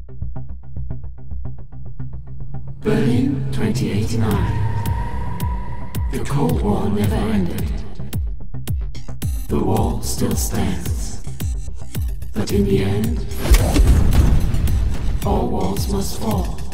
Berlin, 2089. The Cold War never ended. The wall still stands. But in the end, all walls must fall.